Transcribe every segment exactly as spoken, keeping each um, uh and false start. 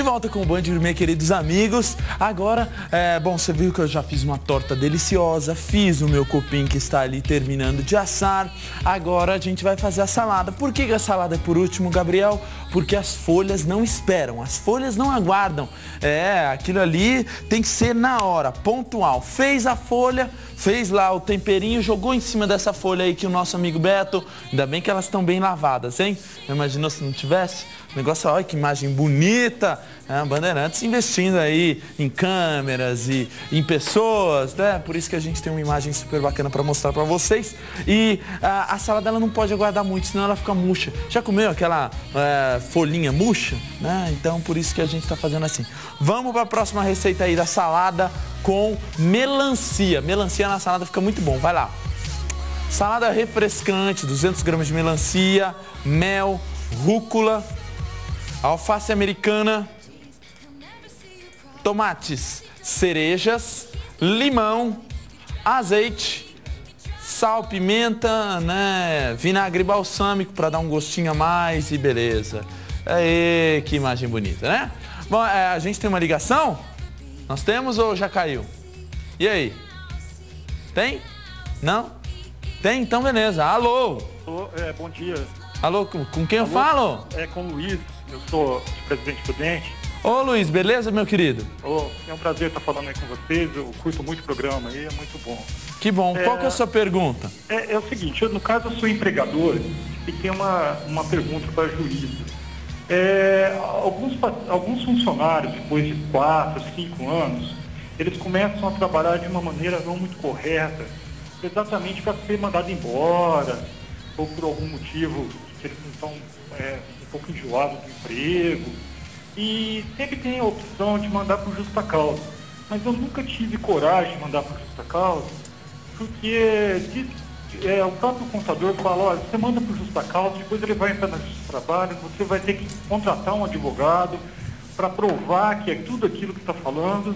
De volta com o Band Gourmet, queridos amigos. Agora, é, bom, você viu que eu já fiz uma torta deliciosa, fiz o meu cupim que está ali terminando de assar. Agora a gente vai fazer a salada. Por que a salada é por último, Gabriel? Porque as folhas não esperam, as folhas não aguardam. É, aquilo ali tem que ser na hora, pontual. Fez a folha, fez lá o temperinho, jogou em cima dessa folha aí que o nosso amigo Beto, ainda bem que elas estão bem lavadas, hein? Imaginou se não tivesse? O negócio, olha que imagem bonita, né? Bandeirantes investindo aí em câmeras e em pessoas, né? Por isso que a gente tem uma imagem super bacana para mostrar para vocês. E a, a salada ela não pode aguardar muito, senão ela fica murcha. Já comeu aquela é, folhinha murcha? Né? Então por isso que a gente está fazendo assim. Vamos para a próxima receita aí da salada com melancia. Melancia na salada fica muito bom, vai lá. Salada refrescante, duzentos gramas de melancia, mel, rúcula, alface americana, tomates, cerejas, limão, azeite, sal, pimenta, né, vinagre balsâmico para dar um gostinho a mais e beleza. Aê, que imagem bonita, né? Bom, é, a gente tem uma ligação? Nós temos ou já caiu? E aí? Tem? Não? Tem? Então beleza. Alô? Alô, é, bom dia. Alô, com, com quem Alô? eu falo? É com o Luiz, eu sou Presidente Prudente. Ô Luiz, beleza, meu querido? Ô, é um prazer estar falando aí com vocês, eu curto muito o programa aí, é muito bom. Que bom. É, Qual que é a sua pergunta? É, é o seguinte, eu, no caso eu sou empregador e tenho uma, uma pergunta para a juíza. É, alguns, alguns funcionários, depois de quatro, cinco anos, eles começam a trabalhar de uma maneira não muito correta, exatamente para ser mandado embora, ou por algum motivo que eles não estão é, um pouco enjoados do emprego. E sempre tem a opção de mandar por justa causa. Mas eu nunca tive coragem de mandar por justa causa, porque diz, é, o próprio contador fala, olha, você manda por justa causa, depois ele vai entrar na justiça do trabalho, você vai ter que contratar um advogado para provar que é tudo aquilo que está falando.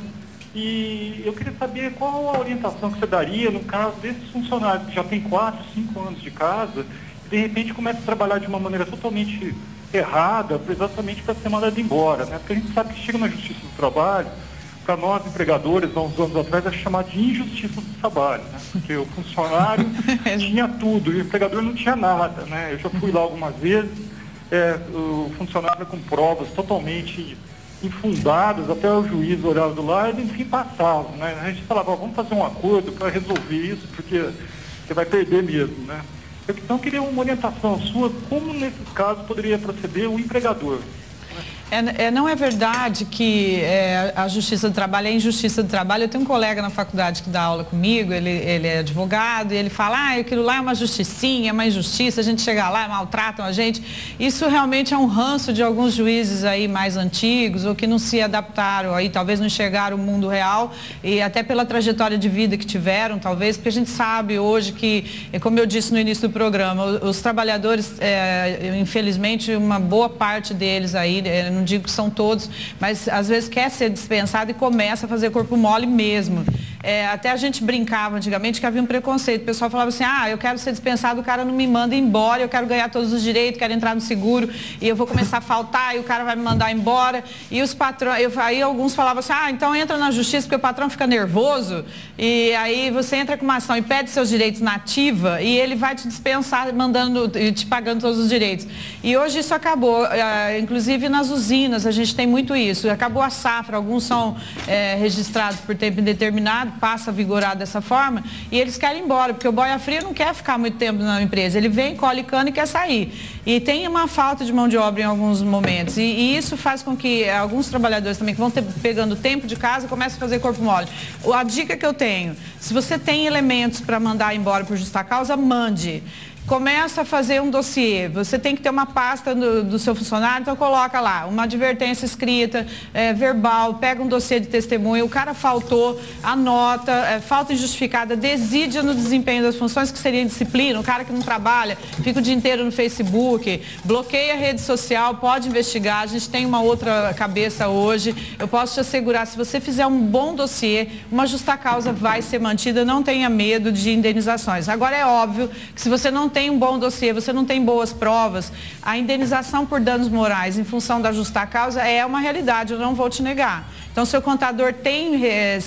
E eu queria saber qual a orientação que você daria no caso desses funcionários que já tem quatro, cinco anos de casa e de repente começam a trabalhar de uma maneira totalmente errada, exatamente para ser mandado embora, né? Porque a gente sabe que chega na Justiça do Trabalho, para nós empregadores, há uns anos atrás, é chamado de injustiça do trabalho, né? Porque o funcionário tinha tudo e o empregador não tinha nada, né? Eu já fui lá algumas vezes, é, o funcionário com provas totalmente infundadas, até o juiz olhava do lado e enfim passava, né? A gente falava, ó, vamos fazer um acordo para resolver isso, porque você vai perder mesmo, né? Eu então queria uma orientação sua, como nesses casos poderia proceder o empregador. É, é, não é verdade que é, a Justiça do Trabalho é injustiça do trabalho. Eu tenho um colega na faculdade que dá aula comigo, ele, ele é advogado, e ele fala, ah, aquilo lá é uma justicinha, é uma injustiça, a gente chega lá, maltratam a gente. Isso realmente é um ranço de alguns juízes aí mais antigos, ou que não se adaptaram aí, talvez não enxergaram o mundo real, e até pela trajetória de vida que tiveram, talvez, porque a gente sabe hoje que, como eu disse no início do programa, os, os trabalhadores, é, infelizmente, uma boa parte deles aí, é, não digo que são todos, mas às vezes quer ser dispensado e começa a fazer corpo mole mesmo. É, até a gente brincava antigamente que havia um preconceito. O pessoal falava assim, ah, eu quero ser dispensado, o cara não me manda embora, eu quero ganhar todos os direitos, quero entrar no seguro e eu vou começar a faltar e o cara vai me mandar embora. E os patrões, eu, aí alguns falavam assim, ah, então entra na justiça porque o patrão fica nervoso e aí você entra com uma ação e pede seus direitos na ativa e ele vai te dispensar mandando e te pagando todos os direitos. E hoje isso acabou, é, inclusive nas usinas a gente tem muito isso. Acabou a safra, alguns são é, registrados por tempo indeterminado, passa a vigorar dessa forma, e eles querem ir embora, porque o boia fria não quer ficar muito tempo na empresa, ele vem, colhe cana e quer sair. E tem uma falta de mão de obra em alguns momentos, e, e isso faz com que alguns trabalhadores também que vão ter, pegando tempo de casa, comecem a fazer corpo mole. A dica que eu tenho, se você tem elementos para mandar embora por justa causa, mande. Começa a fazer um dossiê, você tem que ter uma pasta do, do seu funcionário, então coloca lá uma advertência escrita, é, verbal, pega um dossiê de testemunha, o cara faltou, anota. nota, é, falta injustificada, desídia no desempenho das funções, que seria indisciplina, o cara que não trabalha, fica o dia inteiro no Facebook, bloqueia a rede social, pode investigar, a gente tem uma outra cabeça hoje, eu posso te assegurar, se você fizer um bom dossiê, uma justa causa vai ser mantida, não tenha medo de indenizações. Agora é óbvio que se você não tem um bom dossiê, você não tem boas provas, a indenização por danos morais em função da justa causa é uma realidade, eu não vou te negar. Então, seu contador tem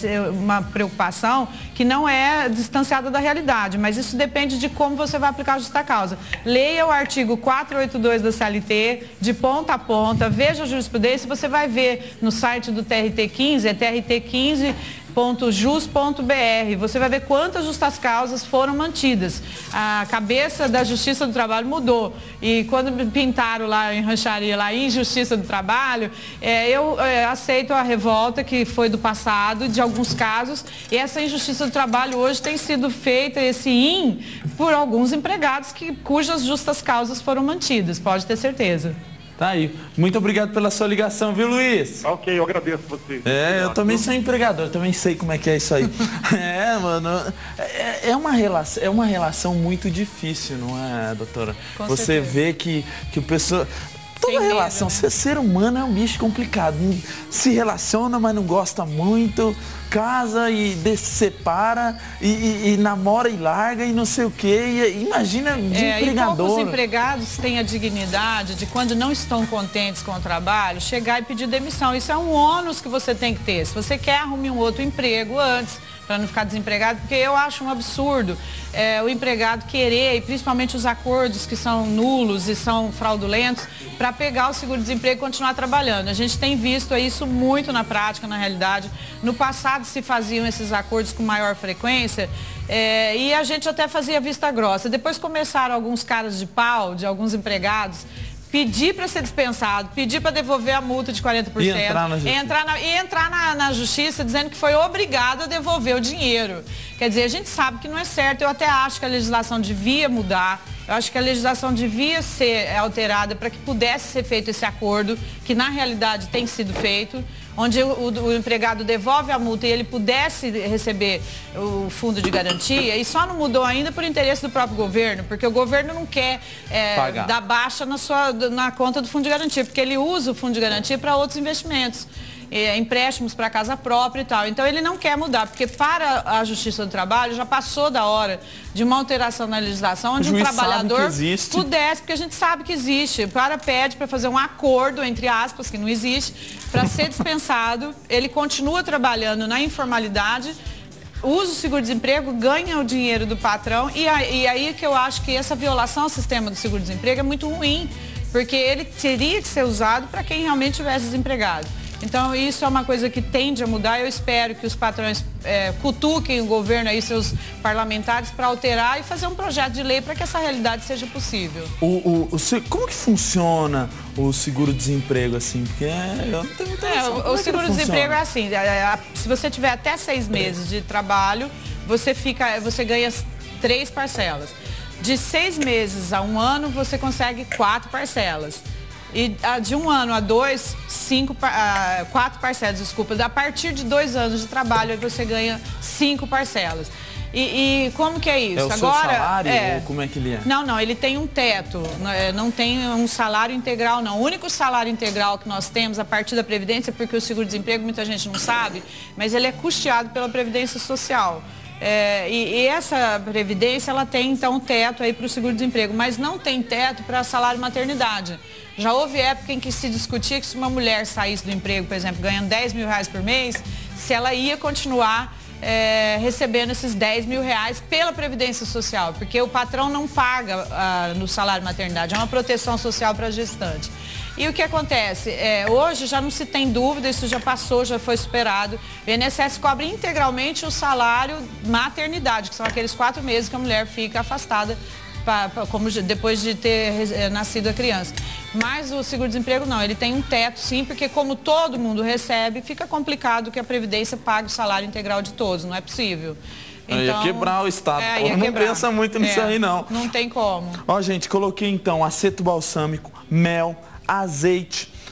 uma preocupação que não é distanciada da realidade, mas isso depende de como você vai aplicar a justa causa. Leia o artigo quatrocentos e oitenta e dois da C L T, de ponta a ponta, veja a jurisprudência, você vai ver no site do T R T quinze, é T R T quinze ponto jus ponto B R, você vai ver quantas justas causas foram mantidas. A cabeça da Justiça do Trabalho mudou. E quando pintaram lá em rancharia, lá Injustiça do Trabalho, é, eu é, aceito a revolta que foi do passado, de alguns casos, e essa Injustiça do Trabalho hoje tem sido feita, esse in, por alguns empregados que, cujas justas causas foram mantidas, pode ter certeza. Tá aí. Muito obrigado pela sua ligação, viu, Luiz? Ok, eu agradeço você. É, eu também sou empregador, eu também sei como é que é isso aí. É, mano, é, é, uma relação, é uma relação muito difícil, não é, doutora? Com você certeza. vê que, que o pessoa... Toda Tem relação, medo, né? ser, ser humano é um bicho complicado. Se relaciona, mas não gosta muito, casa e se separa, e, e, e namora e larga e não sei o quê. E, imagina de é, empregador. E poucos empregados têm a dignidade de, quando não estão contentes com o trabalho, chegar e pedir demissão. Isso é um ônus que você tem que ter. Se você quer, arrume um outro emprego antes, para não ficar desempregado, porque eu acho um absurdo é, o empregado querer, e principalmente os acordos que são nulos e são fraudulentos, para pegar o seguro-desemprego e continuar trabalhando. A gente tem visto isso muito na prática, na realidade. No passado se faziam esses acordos com maior frequência é, e a gente até fazia vista grossa. Depois começaram alguns caras de pau, de alguns empregados, pedir para ser dispensado, pedir para devolver a multa de quarenta por cento. E entrar na justiça. Entrar na, e entrar na, na justiça dizendo que foi obrigado a devolver o dinheiro. Quer dizer, a gente sabe que não é certo. Eu até acho que a legislação devia mudar. Eu acho que a legislação devia ser alterada para que pudesse ser feito esse acordo, que na realidade tem sido feito, onde o, o, o empregado devolve a multa e ele pudesse receber o fundo de garantia, e só não mudou ainda por interesse do próprio governo, porque o governo não quer é, dar baixa na, sua, na conta do fundo de garantia, porque ele usa o fundo de garantia para outros investimentos. É, empréstimos para casa própria e tal. Então ele não quer mudar, porque para a Justiça do Trabalho já passou da hora de uma alteração na legislação onde um trabalhador pudesse, porque a gente sabe que existe, o cara pede para fazer um acordo, entre aspas, que não existe, para ser dispensado, ele continua trabalhando na informalidade, usa o seguro-desemprego, ganha o dinheiro do patrão, e aí, e aí que eu acho que essa violação ao sistema do seguro-desemprego é muito ruim, porque ele teria que ser usado para quem realmente estivesse desempregado. Então, isso é uma coisa que tende a mudar. Eu espero que os patrões é, cutuquem o governo e seus parlamentares para alterar e fazer um projeto de lei para que essa realidade seja possível. O, o, o, como que funciona o seguro-desemprego, assim? Porque eu não tenho muita é, O, o seguro-desemprego é assim, se você tiver até seis meses de trabalho, você, fica, você ganha três parcelas. De seis meses a um ano, você consegue quatro parcelas. E de um ano a dois, cinco, quatro parcelas, desculpa. A partir de dois anos de trabalho, aí você ganha cinco parcelas. E, e como que é isso? É o Agora, seu salário é, ou como é que ele é? Não, não, ele tem um teto, não tem um salário integral, não. O único salário integral que nós temos a partir da Previdência, porque o seguro-desemprego muita gente não sabe, mas ele é custeado pela Previdência Social. É, e, e essa Previdência, ela tem então um teto aí para o seguro-desemprego, mas não tem teto para salário maternidade. Já houve época em que se discutia que se uma mulher saísse do emprego, por exemplo, ganhando dez mil reais por mês, se ela ia continuar é, recebendo esses dez mil reais pela Previdência Social, porque o patrão não paga ah, no salário maternidade, é uma proteção social para a gestante. E o que acontece? É, hoje já não se tem dúvida, isso já passou, já foi superado. O I N S S cobre integralmente o salário maternidade, que são aqueles quatro meses que a mulher fica afastada pra, pra, como, depois de ter é, nascido a criança. Mas o seguro-desemprego não, ele tem um teto sim, porque como todo mundo recebe, fica complicado que a Previdência pague o salário integral de todos, não é possível. Então, ia quebrar o Estado. É, não quebrar. pensa muito nisso é, aí, não. Não tem como. Ó, gente, coloquei então aceto balsâmico, mel, azeite,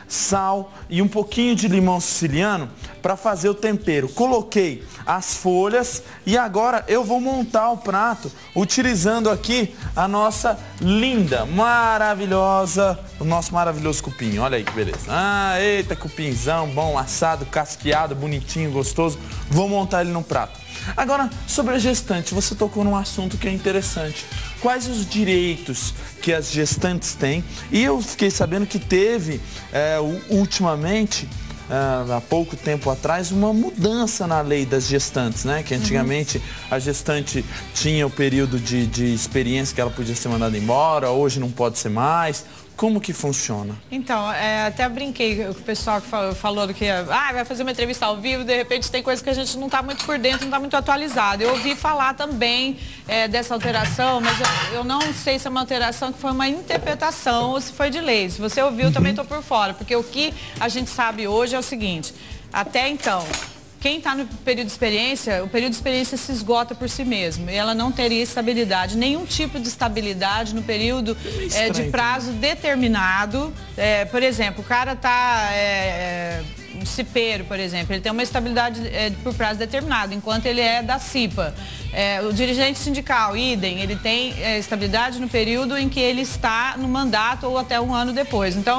sal e um pouquinho de limão siciliano para fazer o tempero. Coloquei as folhas e agora eu vou montar o prato utilizando aqui a nossa linda, maravilhosa, o nosso maravilhoso cupim. Olha aí que beleza. Ah, eita, cupinzão, bom, assado, casqueado, bonitinho, gostoso. Vou montar ele no prato. Agora, sobre a gestante, você tocou num assunto que é interessante. Quais os direitos que as gestantes têm? E eu fiquei sabendo que teve, é, ultimamente, é, há pouco tempo atrás, uma mudança na lei das gestantes, né? Que antigamente uhum. a gestante tinha o período de, de experiência que ela podia ser mandada embora, hoje não pode ser mais. Como que funciona? Então, é, até brinquei com o pessoal que falou, falou que ah, vai fazer uma entrevista ao vivo, de repente tem coisa que a gente não está muito por dentro, não está muito atualizado. Eu ouvi falar também é, dessa alteração, mas eu, eu não sei se é uma alteração que foi uma interpretação ou se foi de lei. Se você ouviu, uhum. também estou por fora, porque o que a gente sabe hoje é o seguinte, até então, quem está no período de experiência, o período de experiência se esgota por si mesmo. E ela não teria estabilidade, nenhum tipo de estabilidade no período é, de prazo determinado. É, por exemplo, o cara está... É, um cipeiro, por exemplo, ele tem uma estabilidade é, por prazo determinado, enquanto ele é da CIPA. É, o dirigente sindical, idem, ele tem é, estabilidade no período em que ele está no mandato ou até um ano depois. Então,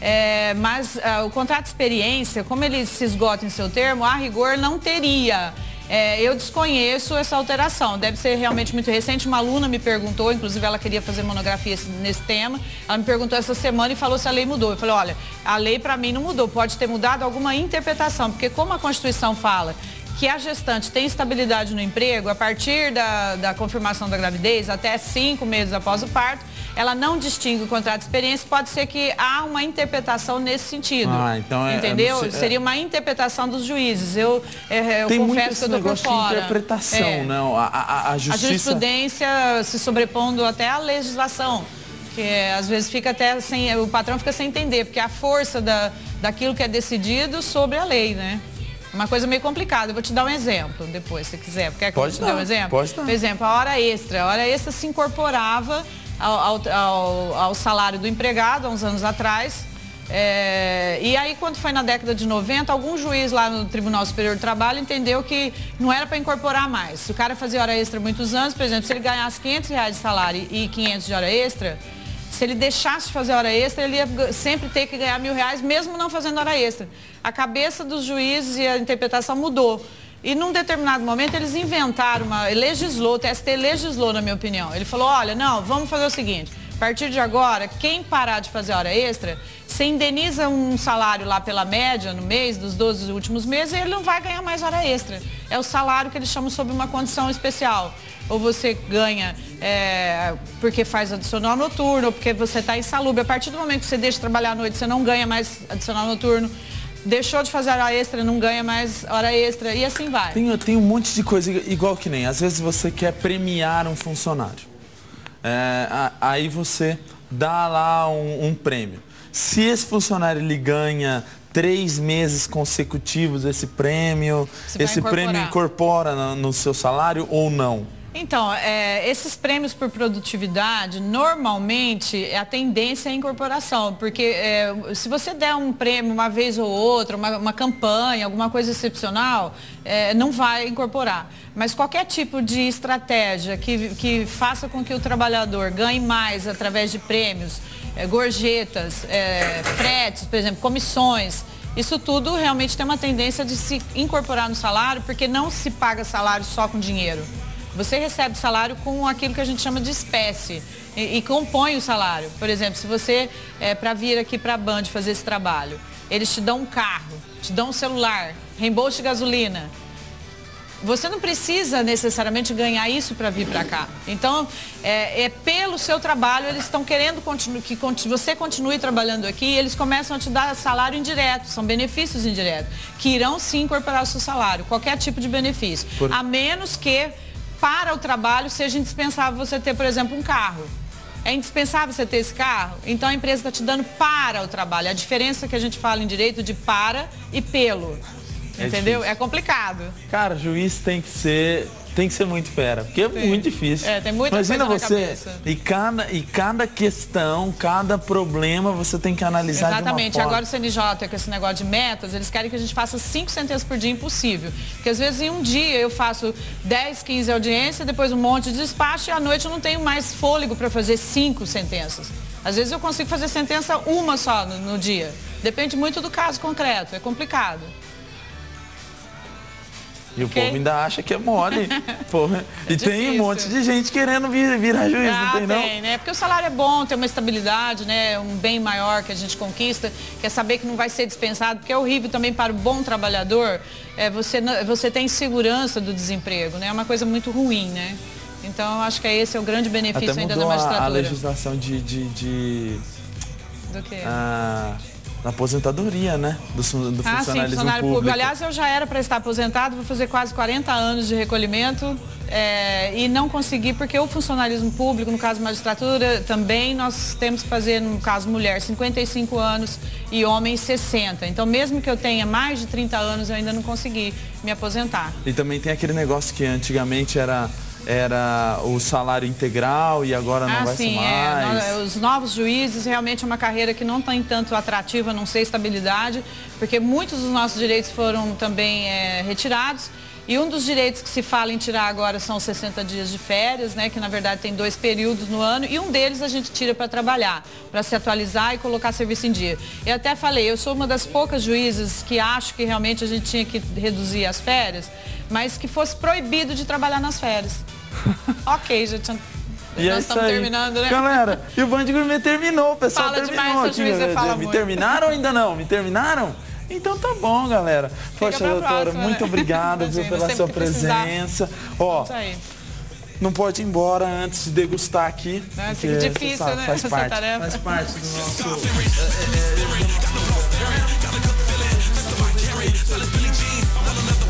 é, mas é, o contrato de experiência, como ele se esgota em seu termo, a rigor não teria. É, eu desconheço essa alteração, deve ser realmente muito recente. Uma aluna me perguntou, inclusive ela queria fazer monografia nesse tema, ela me perguntou essa semana e falou se a lei mudou. Eu falei, olha, a lei para mim não mudou, pode ter mudado alguma interpretação, porque como a Constituição fala que a gestante tem estabilidade no emprego, a partir da, da confirmação da gravidez, até cinco meses após o parto, ela não distingue o contrato de experiência, pode ser que há uma interpretação nesse sentido. Ah, então é, entendeu? É, Seria uma interpretação dos juízes. Eu, eu tem confesso que eu estou por fora. De interpretação, é. né? A, a, a, justiça... a jurisprudência se sobrepondo até à legislação. Que às vezes fica até sem, o patrão fica sem entender, porque a força da, daquilo que é decidido sobre a lei, né? Uma coisa meio complicada. Eu vou te dar um exemplo depois, se quiser. Quer que pode eu te dar, dê um exemplo? Pode dar. Por exemplo, a hora extra. A hora extra se incorporava ao, ao, ao, ao salário do empregado há uns anos atrás. É, e aí, quando foi na década de noventa, algum juiz lá no Tribunal Superior do Trabalho entendeu que não era para incorporar mais. Se o cara fazia hora extra há muitos anos, por exemplo, se ele ganhasse quinhentos reais de salário e quinhentos de hora extra, se ele deixasse de fazer hora extra, ele ia sempre ter que ganhar mil reais, mesmo não fazendo hora extra. A cabeça dos juízes e a interpretação mudou. E num determinado momento eles inventaram, uma, legislou, o T S T legislou, na minha opinião. Ele falou, olha, não, vamos fazer o seguinte, a partir de agora, quem parar de fazer hora extra, você indeniza um salário lá pela média no mês, dos doze últimos meses, e ele não vai ganhar mais hora extra. É o salário que eles chamam sob uma condição especial. Ou você ganha é, porque faz adicional noturno, ou porque você está insalubre. A partir do momento que você deixa de trabalhar à noite, você não ganha mais adicional noturno. Deixou de fazer hora extra, não ganha mais hora extra, e assim vai. Tem, tem um monte de coisa, igual que nem, às vezes você quer premiar um funcionário. É, aí você dá lá um, um prêmio. Se esse funcionário ele ganha três meses consecutivos esse prêmio, esse prêmio incorpora no, no seu salário ou não? Então, é, esses prêmios por produtividade, normalmente, a tendência é a incorporação, porque é, se você der um prêmio uma vez ou outra, uma, uma campanha, alguma coisa excepcional, é, não vai incorporar. Mas qualquer tipo de estratégia que, que faça com que o trabalhador ganhe mais através de prêmios, é, gorjetas, é, fretes, por exemplo, comissões, isso tudo realmente tem uma tendência de se incorporar no salário, porque não se paga salário só com dinheiro. Você recebe salário com aquilo que a gente chama de espécie e, e compõe o salário. Por exemplo, se você, é, para vir aqui para a Band fazer esse trabalho, eles te dão um carro, te dão um celular, reembolso de gasolina. Você não precisa necessariamente ganhar isso para vir para cá. Então, é, é pelo seu trabalho, eles estão querendo continu, que você continue trabalhando aqui e eles começam a te dar salário indireto, são benefícios indiretos, que irão sim incorporar ao seu salário, qualquer tipo de benefício. Por... A menos que para o trabalho seja indispensável você ter, por exemplo, um carro. É indispensável você ter esse carro? Então a empresa está te dando para o trabalho. A diferença que a gente fala em direito de para e pelo. É entendeu? Difícil. É complicado. Cara, juiz tem que ser Tem que ser muito fera, porque é Sim. muito difícil. É, tem muita Imagina coisa você, na cabeça. E cada, e cada questão, cada problema, você tem que analisar Exatamente. de uma forma. Agora o C N J, com esse negócio de metas, eles querem que a gente faça cinco sentenças por dia, impossível. Porque às vezes em um dia eu faço dez, quinze audiências, depois um monte de despacho e à noite eu não tenho mais fôlego para fazer cinco sentenças. Às vezes eu consigo fazer sentença uma só no, no dia. Depende muito do caso concreto, é complicado. E o okay. povo ainda acha que é mole. Porra. É e difícil. Tem um monte de gente querendo vir, virar juiz, ah, não tem não? Tem, né? Porque o salário é bom, tem uma estabilidade, né? Um bem maior que a gente conquista, quer saber que não vai ser dispensado, porque é horrível também para o bom trabalhador, é, você, você tem segurança do desemprego, né? É uma coisa muito ruim, né? Então, eu acho que esse é o grande benefício Até ainda da magistratura. A, a legislação de... de, de... Do quê? Ah... Na aposentadoria, né? Do, do funcionalismo ah, sim, funcionário público. público. Aliás, eu já era para estar aposentado, vou fazer quase quarenta anos de recolhimento é, e não consegui, porque o funcionalismo público, no caso magistratura, também nós temos que fazer, no caso mulher, cinquenta e cinco anos e homem sessenta. Então, mesmo que eu tenha mais de trinta anos, eu ainda não consegui me aposentar. E também tem aquele negócio que antigamente era... era o salário integral e agora não ah, vai sim, ser mais. É. Os novos juízes realmente é uma carreira que não tem tanto atrativa, a não ser estabilidade, porque muitos dos nossos direitos foram também é, retirados. E um dos direitos que se fala em tirar agora são os sessenta dias de férias, né, que na verdade tem dois períodos no ano, e um deles a gente tira para trabalhar, para se atualizar e colocar serviço em dia. Eu até falei, eu sou uma das poucas juízes que acho que realmente a gente tinha que reduzir as férias, mas que fosse proibido de trabalhar nas férias. Ok, já tinha... E nós é estamos aí. terminando, né? Galera, e o Band Gourmet terminou, o pessoal Fala terminou demais, aqui. seu juiz, você fala Me muito. terminaram ou ainda não? Me terminaram? Então tá bom, galera. Poxa, doutora, próxima, muito né? obrigado Imagina, viu, pela sua presença. Ó, não pode ir embora antes de degustar aqui. Nossa, que difícil, sabe, né? Faz Essa parte, tarefa. faz parte do nosso... é, é, é,